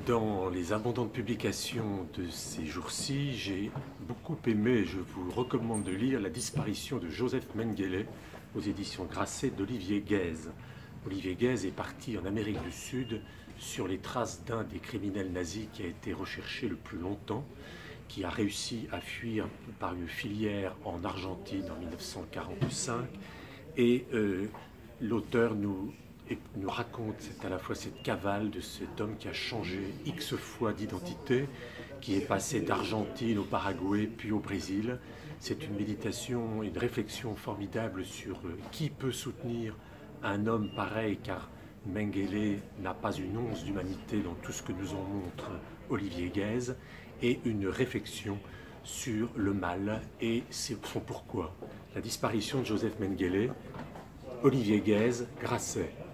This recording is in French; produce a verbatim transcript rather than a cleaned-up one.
Dans les abondantes publications de ces jours-ci, j'ai beaucoup aimé, et je vous recommande de lire La disparition de Joseph Mengele aux éditions Grasset d'Olivier Guèze. Olivier Guèze est parti en Amérique du Sud sur les traces d'un des criminels nazis qui a été recherché le plus longtemps, qui a réussi à fuir par une filière en Argentine en mille neuf cent quarante-cinq. Et euh, l'auteur nous, nous raconte c'est à la fois cette cavale de cet homme qui a changé X fois d'identité, qui est passé d'Argentine au Paraguay puis au Brésil. C'est une méditation, une réflexion formidable sur euh, qui peut soutenir un homme pareil, car Mengele n'a pas une once d'humanité dans tout ce que nous en montre Olivier Guèze, et une réflexion sur le mal et son pourquoi. La disparition de Joseph Mengele, Olivier Guèze, Grasset.